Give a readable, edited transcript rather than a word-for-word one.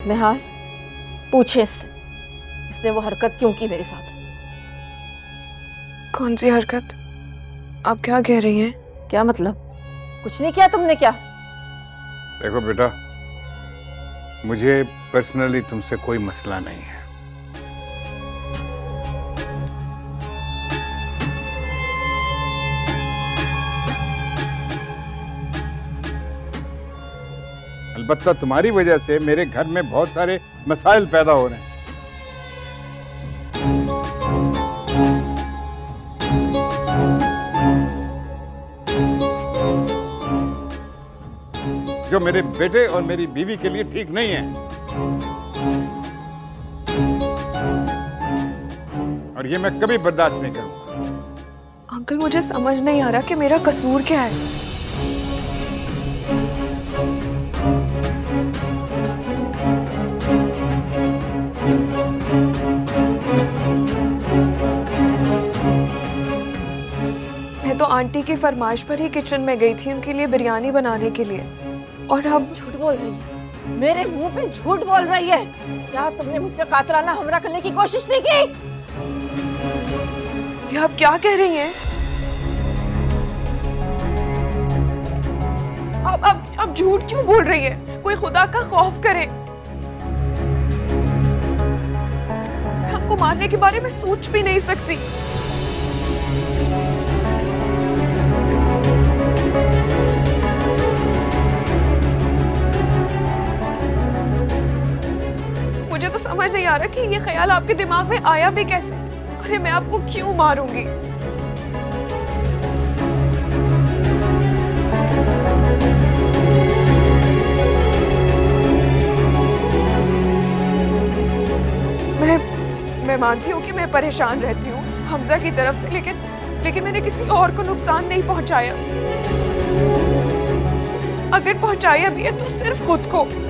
निहाल, पूछे इससे, इसने वो हरकत क्यों की मेरे साथ? कौन सी हरकत? आप क्या कह रही हैं? क्या मतलब? कुछ नहीं किया तुमने क्या? देखो बेटा, मुझे पर्सनली तुमसे कोई मसला नहीं है। अलबत्ता तुम्हारी वजह से मेरे घर में बहुत सारे मसाइल पैदा हो रहे हैं। जो मेरे बेटे और मेरी बीवी के लिए ठीक नहीं है। और ये मैं कभी बर्दाश्त नहीं करूंगा। अंकल, मुझे समझ नहीं आ रहा कि मेरा कसूर क्या है। मैं तो आंटी की फरमाइश पर ही किचन में गई थी उनके लिए बिरयानी बनाने के लिए, और अब झूठ बोल रही है, मेरे मुंह पे झूठ बोल रही है। क्या तुमने मुझ पे कातलाना हमला करने की कोशिश नहीं की? ये आप क्या कह रही हैं? अब झूठ क्यों बोल रही है? कोई खुदा का खौफ करे। मैं आपको मारने के बारे में सोच भी नहीं सकती। मुझे तो समझ नहीं आ रहा कि ये ख्याल आपके दिमाग में आया भी कैसे। अरे मैं आपको क्यों मारूंगी? मैं मानती हूँ कि मैं परेशान रहती हूँ हमजा की तरफ से, लेकिन मैंने किसी और को नुकसान नहीं पहुंचाया। अगर पहुंचाया भी है तो सिर्फ खुद को।